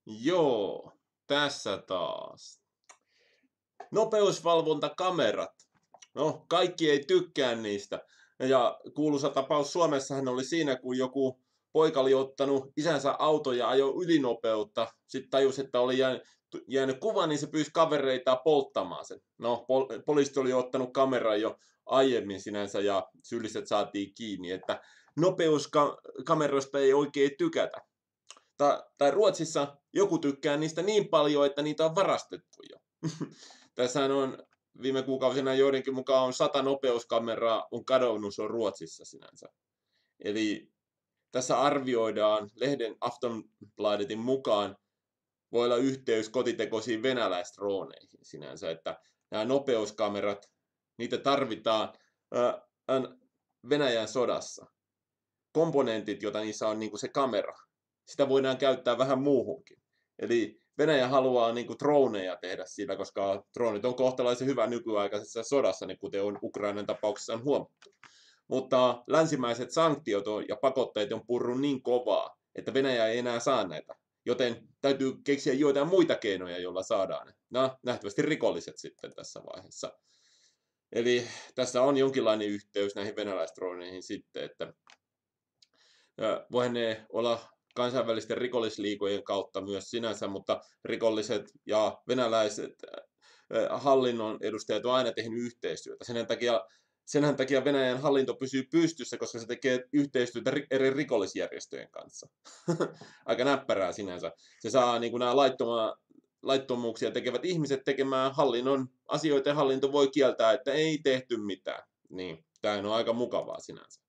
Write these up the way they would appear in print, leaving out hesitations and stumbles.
Joo, tässä taas. Nopeusvalvontakamerat. No, kaikki ei tykkää niistä. Ja kuuluisa tapaus Suomessahan oli siinä, kun joku poika oli ottanut isänsä auto ja ajoi ylinopeutta. Sitten tajusi, että oli jäänyt kuva, niin se pyysi kavereita polttamaan sen. No, poliisi oli ottanut kameran jo aiemmin sinänsä ja syylliset saatiin kiinni, että nopeuskameroista ei oikein tykätä. Tai Ruotsissa joku tykkää niistä niin paljon, että niitä on varastettu jo. Tässähän on viime kuukausina joidenkin mukaan on 100 nopeuskameraa on kadonnut Ruotsissa sinänsä. Eli tässä arvioidaan lehden Aftonbladetin mukaan voi olla yhteys kotitekoisiin venäläisdrooneihin sinänsä, että nämä nopeuskamerat, niitä tarvitaan Venäjän sodassa. Komponentit, joita niissä on, niin kuin se kamera, sitä voidaan käyttää vähän muuhunkin. Eli Venäjä haluaa niin kuin droneja tehdä sillä, koska dronit on kohtalaisen hyvä nykyaikaisessa sodassa, niin kuten on Ukrainan tapauksessa on huomattu. Mutta länsimäiset sanktiot ja pakotteet on purrut niin kovaa, että Venäjä ei enää saa näitä. Joten täytyy keksiä joitain muita keinoja, joilla saadaan ne. No, nähtävästi rikolliset sitten tässä vaiheessa. Eli tässä on jonkinlainen yhteys näihin venäläisdroneihin sitten, että voihan ne olla kansainvälisten rikollisliigojen kautta myös sinänsä, mutta rikolliset ja venäläiset hallinnon edustajat on aina tehnyt yhteistyötä. Senhän takia Venäjän hallinto pysyy pystyssä, koska se tekee yhteistyötä eri rikollisjärjestöjen kanssa. Aika näppärää sinänsä. Se saa niin kuin nämä laittomuuksia tekevät ihmiset tekemään hallinnon asioita ja hallinto voi kieltää, että ei tehty mitään. Niin, tämä on aika mukavaa sinänsä.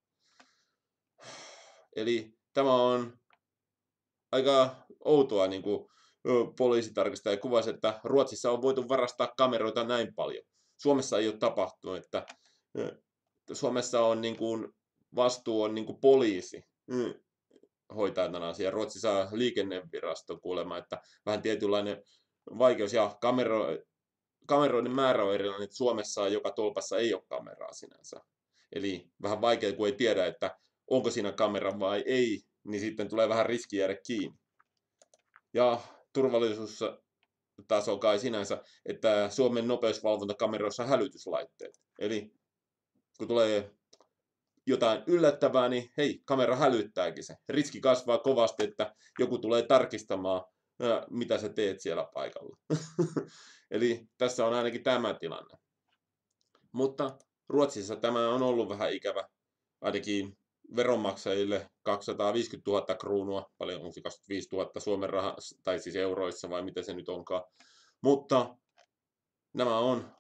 Eli tämä on aika outoa, niin kuin poliisitarkastaja kuvasi, että Ruotsissa on voitu varastaa kameroita näin paljon. Suomessa ei ole tapahtunut, että Suomessa on niin kuin, vastuu on niin kuin poliisi hoitaa tämän asian. Ruotsissa on liikennevirasto kuulemma, että vähän tietynlainen vaikeus ja kameroiden määrä on erilainen, että Suomessa joka tolpassa ei ole kameraa sinänsä. Eli vähän vaikea, kun ei tiedä, että onko siinä kamera vai ei, niin sitten tulee vähän riski jäädä kiinni. Ja turvallisuustaso kai sinänsä, että Suomen nopeusvalvontakameroissa on hälytyslaitteet. Eli kun tulee jotain yllättävää, niin hei, kamera hälyttääkin se. Riski kasvaa kovasti, että joku tulee tarkistamaan, mitä sä teet siellä paikalla. Eli tässä on ainakin tämä tilanne. Mutta Ruotsissa tämä on ollut vähän ikävä, ainakin veronmaksajille 250 000 kruunua, paljon onko se 25 000 Suomen rahaa, tai siis euroissa vai mitä se nyt onkaan. Mutta nämä on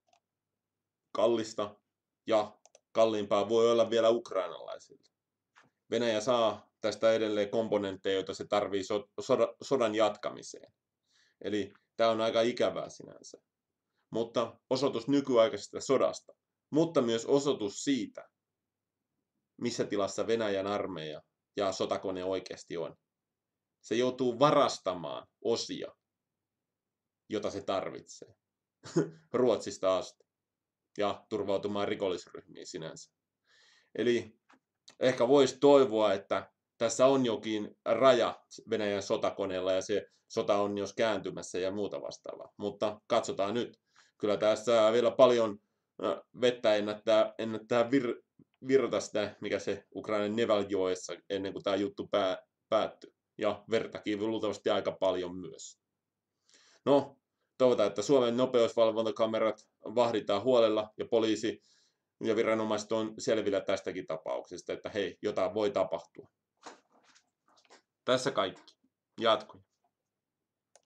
kallista ja kalliimpaa voi olla vielä ukrainalaisille. Venäjä saa tästä edelleen komponentteja, joita se tarvitsee sodan jatkamiseen. Eli tämä on aika ikävää sinänsä. Mutta osoitus nykyaikaisesta sodasta, mutta myös osoitus siitä, missä tilassa Venäjän armeija ja sotakone oikeasti on. Se joutuu varastamaan osia, jota se tarvitsee Ruotsista asti ja turvautumaan rikollisryhmiin sinänsä. Eli ehkä voisi toivoa, että tässä on jokin raja Venäjän sotakoneella ja se sota on jos kääntymässä ja muuta vastaavaa. Mutta katsotaan nyt. Kyllä tässä vielä paljon vettä ennättää virta sitä, mikä se Ukrainan Nevaljoessa ennen kuin tämä juttu päättyy. Ja vertakin luultavasti aika paljon myös. No, toivotaan, että Suomen nopeusvalvontakamerat vahditaan huolella ja poliisi ja viranomaiset on selvillä tästäkin tapauksesta, että hei, jotain voi tapahtua. Tässä kaikki. Jatkoja.